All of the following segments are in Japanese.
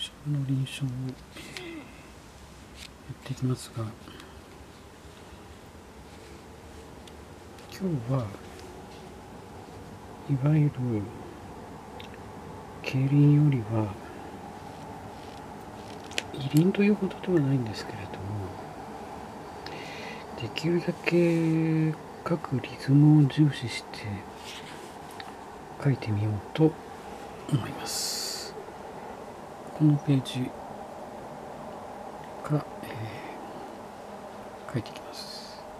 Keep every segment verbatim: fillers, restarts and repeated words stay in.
食の臨床をやっていきますが、今日はいわゆる競輪よりはイリンというほどではないんですけれども、できるだけ各リズムを重視して書いてみようと思います。このページが、えー、書いていきます。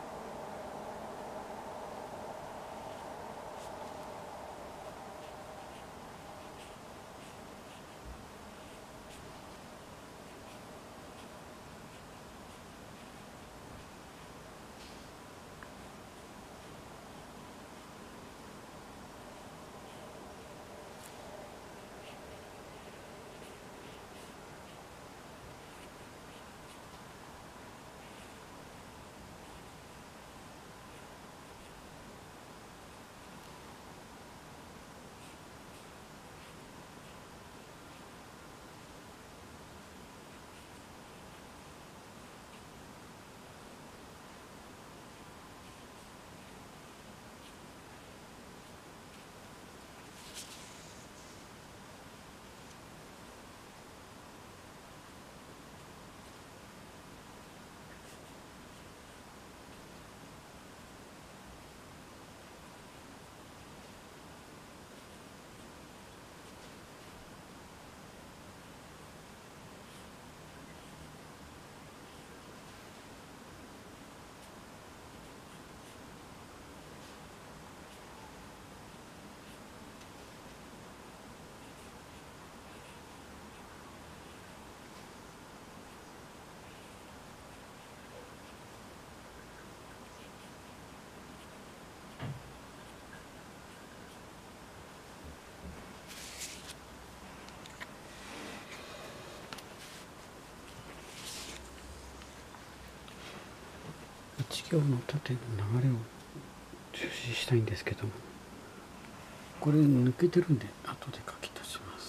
いち行の縦の流れを重視したいんですけども、これ抜けてるんで後で書き足します。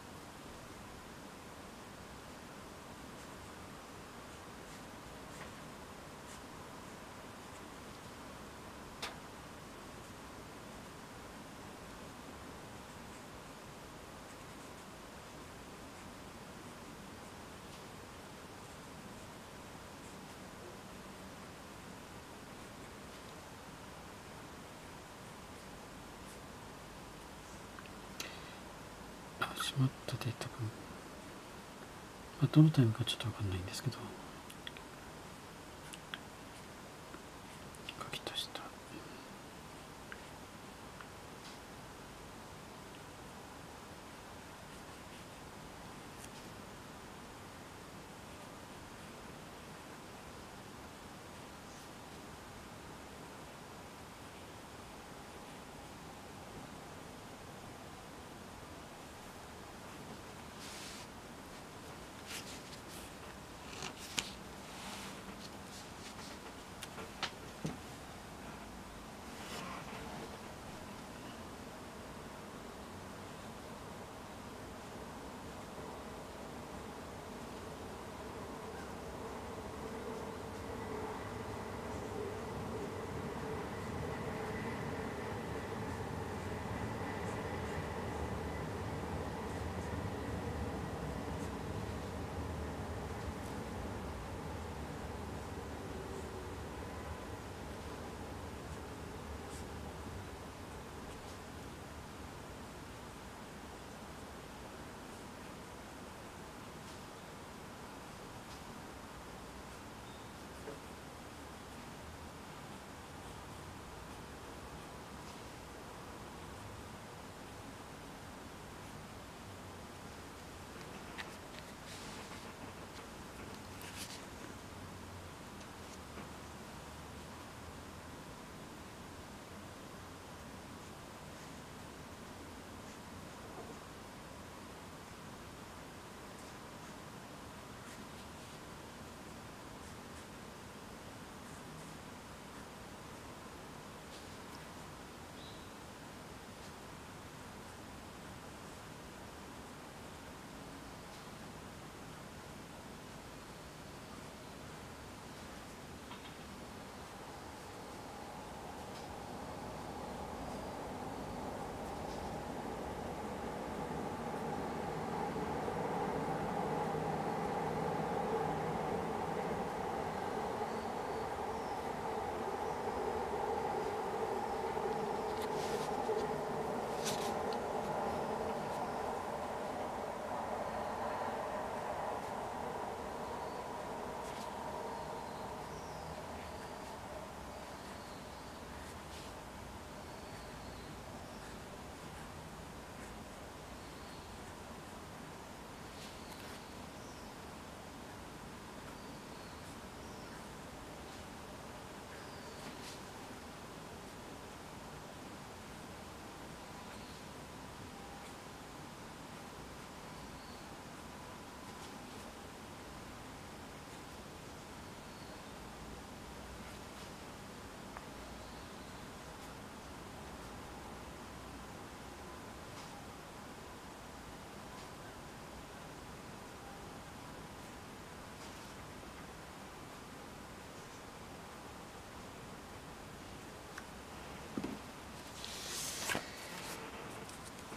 しまったで多分、まあ、どのタイムかちょっと分かんないんですけど、書き足した。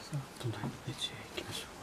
さあ隣のページへ行きましょう。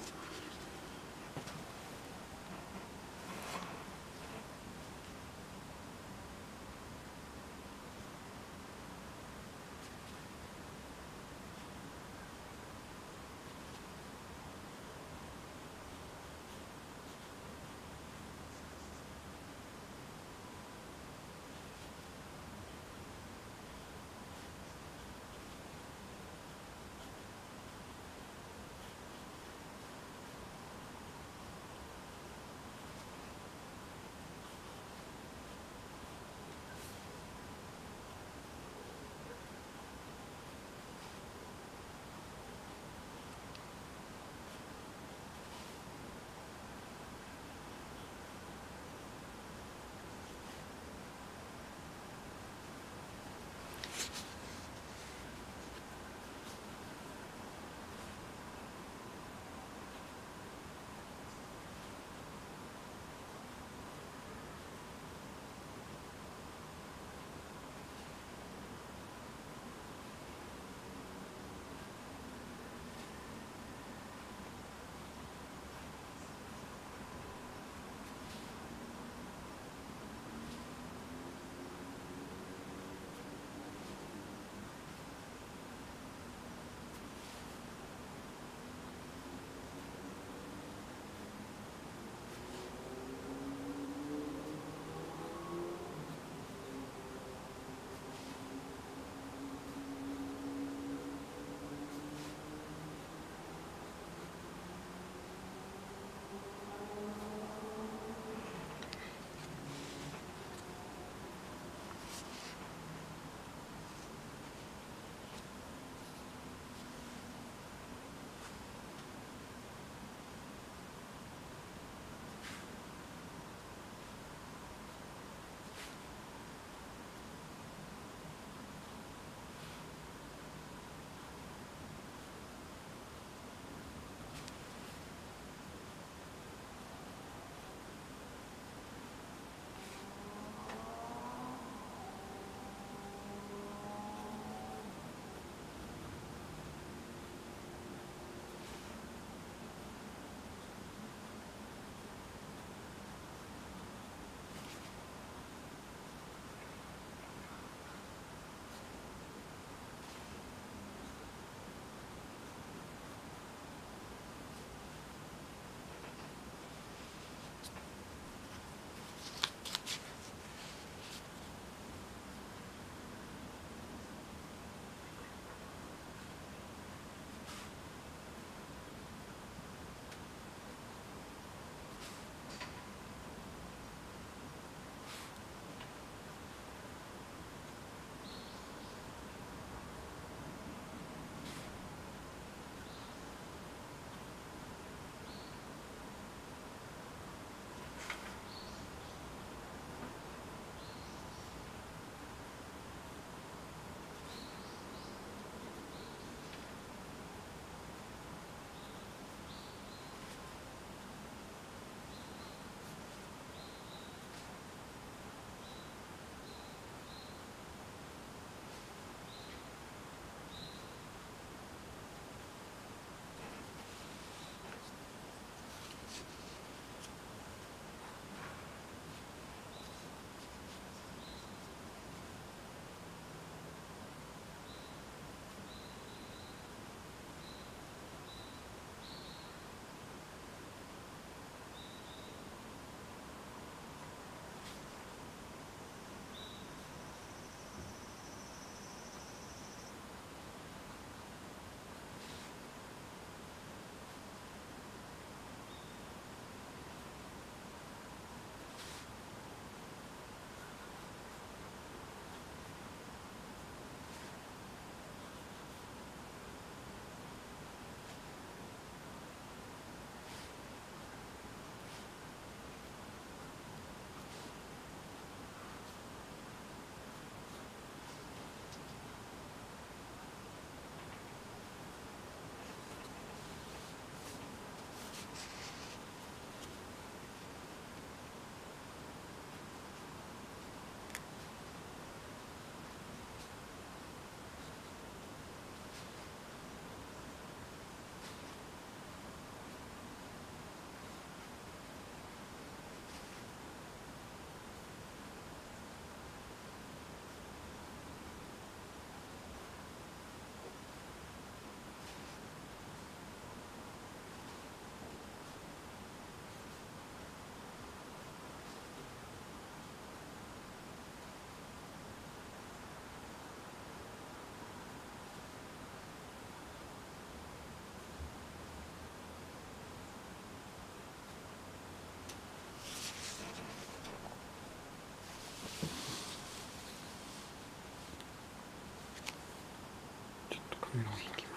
メロン引きます。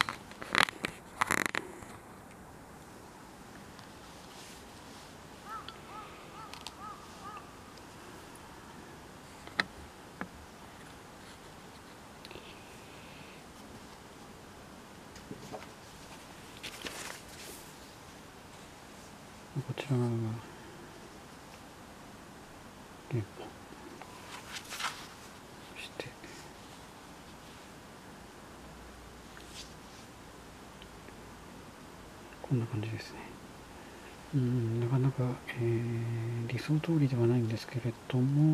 こちらが原本、そしてこんな感じですね。うん、なかなか、えー、理想通りではないんですけれども、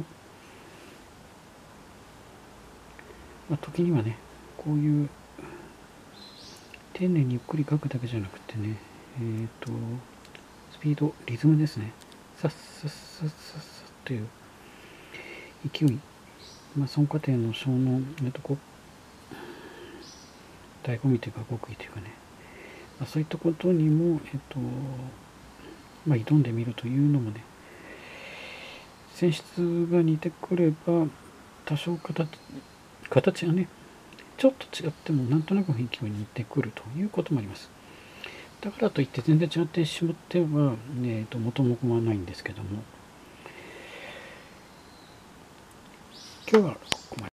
まあ、時にはね、こういう丁寧にゆっくり書くだけじゃなくてね、えーと、スピード、リズムですね。さっさっさっさっさという勢い、まあ、孫家庭の小の、えっと、こう、醍醐味というか極意というかね、まあ、そういったことにも、えっと、まあ、挑んでみるというのもね、泉質が似てくれば、多少形、形がね、ちょっと違ってもなんとなく雰囲気が似てくるということもあります。だからといって全然違ってしまっては、えー、と元も子もないんですけども、今日はここまで。